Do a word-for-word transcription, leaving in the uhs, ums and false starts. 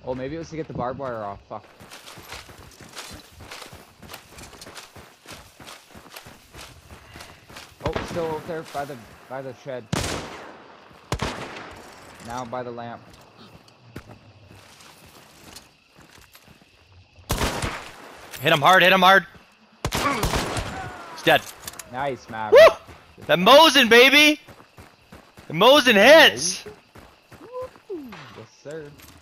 Oh, maybe it was to get the barbed wire off. Fuck. Oh, still over there by the by the shed. Now by the lamp. Hit him hard, hit him hard. He's dead. Nice, Mav. Woo! That Mosin, baby! The Mosin hits! Yes, sir.